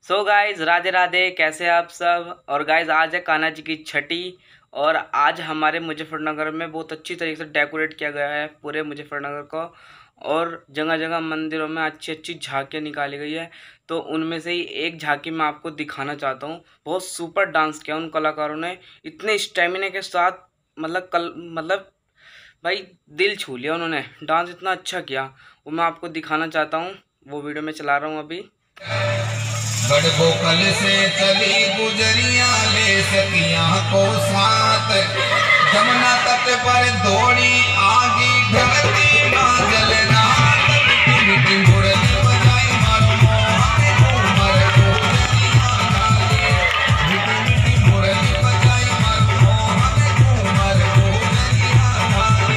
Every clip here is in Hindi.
सो गाइज राधे राधे, कैसे आप सब। और गाइज आज है कान्हा जी की छठी। और आज हमारे मुजफ्फरनगर में बहुत अच्छी तरीके से डेकोरेट किया गया है पूरे मुजफ्फरनगर को। और जगह जगह मंदिरों में अच्छी अच्छी झांकियाँ निकाली गई है। तो उनमें से ही एक झांकी मैं आपको दिखाना चाहता हूँ। बहुत सुपर डांस किया उन कलाकारों ने, इतने स्टेमिना के साथ। मतलब भाई दिल छू लिया उन्होंने, डांस इतना अच्छा किया। वो मैं आपको दिखाना चाहता हूँ, वो वीडियो मैं चला रहा हूँ अभी। बड़बोकल से चली गुजरिया ले सकिया को साथ, जमुना तट पर दौड़ी आगे ढलती ना जलना मिट्टी मुरली बजाई मारो मोहन घूमर गुजरिया डाले, मिट्टी मुरली बजाई मारो मोहन घूमर गुजरिया डाले।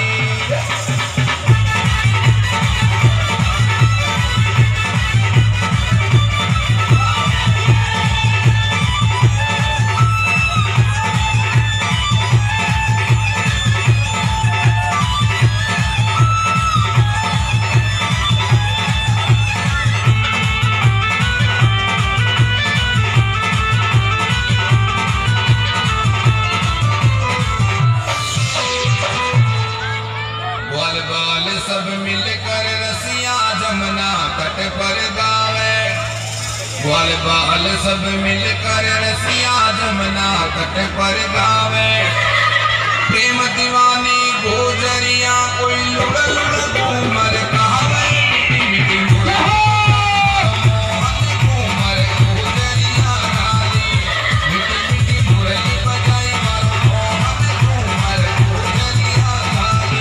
ग्वाल बाल सब मिलकर रसिया जमुना तट पर गावे, ग्वाल बाल सब मिलकर रसिया जमुना तट पर गावे। प्रेम दीवानी गुजरिया कोई लुड़ लुड़ घूमर कहावे, मिट्टी मुरली मोहन घूमर गुजरिया डाले, मिट्टी मुरली बजाई मारो मोहन घूमर गुजरिया डाले।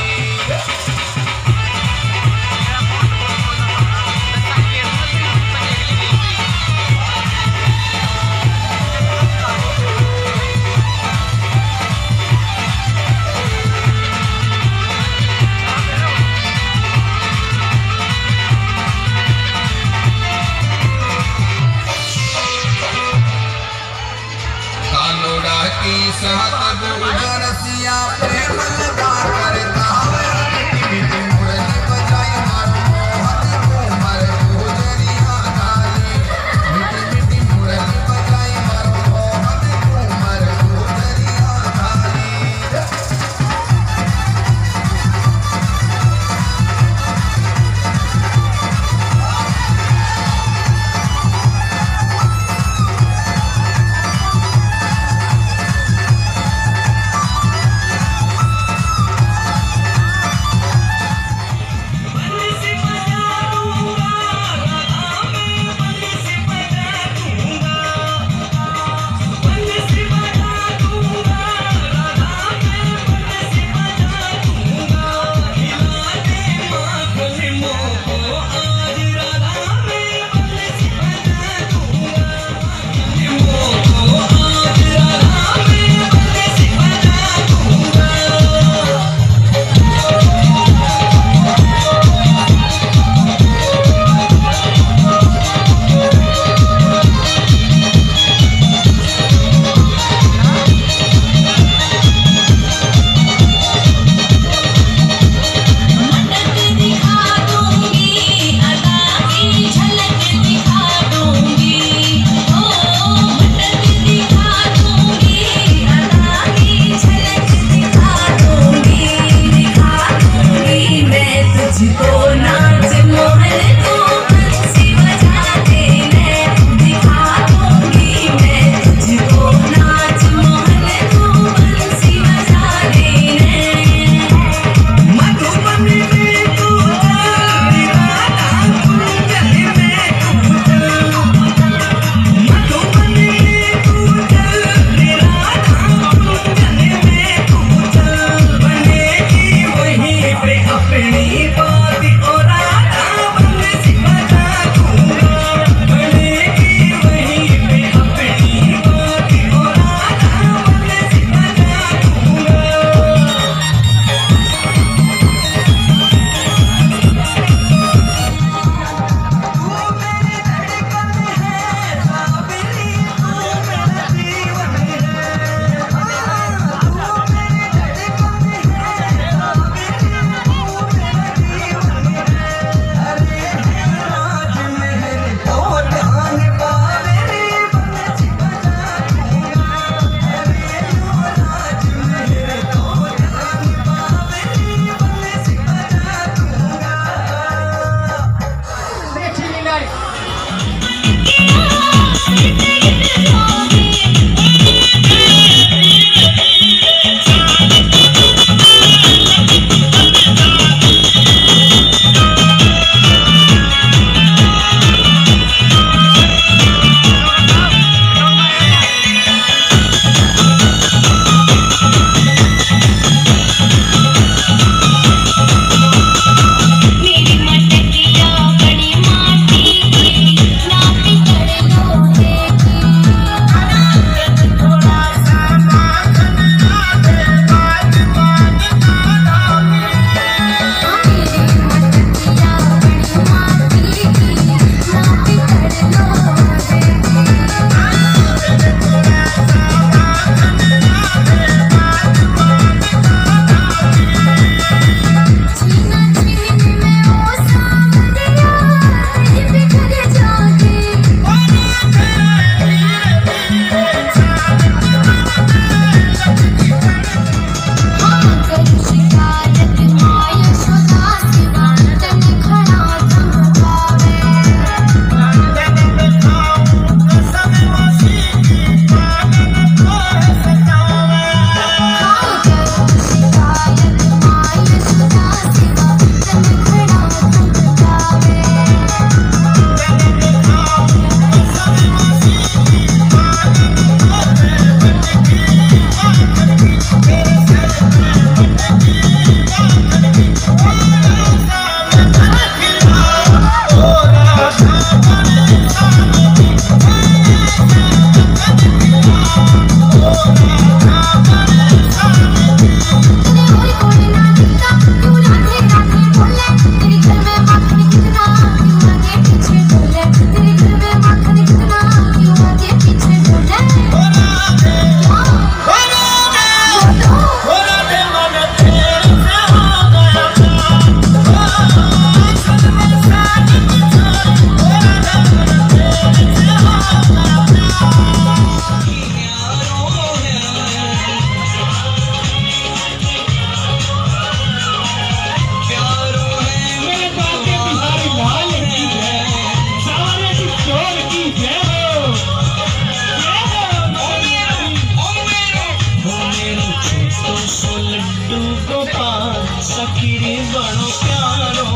प्यारों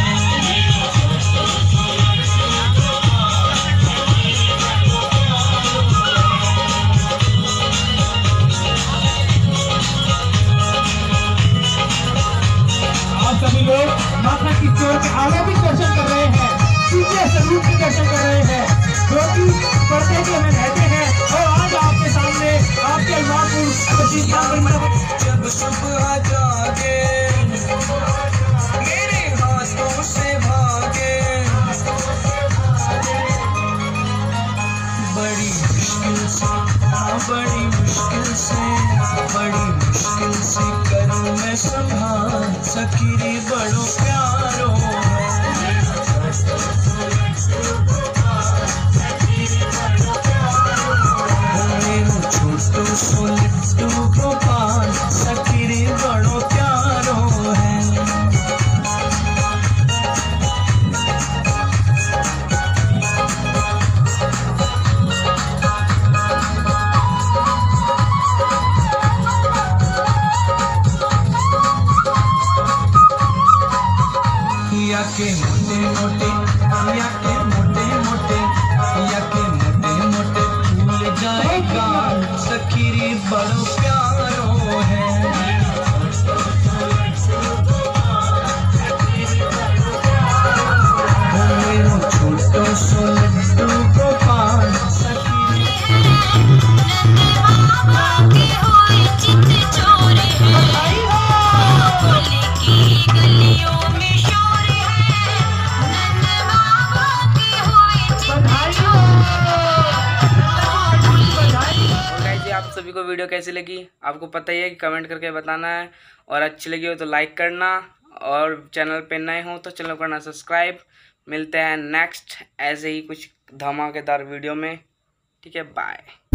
सभी लोग माता की चोर के आगे भी दर्शन कर रहे हैं, पीछे सलूट के दर्शन कर रहे हैं, जो कि पर्दे के में रहते हैं। और आज आपके सामने आपके जब सुबह जागे मेरे हाथों से भागे, बड़ी मुश्किल से करूं मैं संभाल सकीरी बड़ो प्यारो छोटो सो लिट्टू गोपाल सकीरी बड़ो प्यारो है। के मोटे मोटे फूल जाएगा सखीरी बड़ो प्यारो है। छोटो सो लड्डू गोपाल आप सभी को वीडियो कैसी लगी आपको पता ही है कि कमेंट करके बताना है, और अच्छी लगी हो तो लाइक करना, और चैनल पे नए हो तो चैनल करना सब्सक्राइब। मिलते हैं नेक्स्ट ऐसे ही कुछ धमाकेदार वीडियो में। ठीक है, बाय।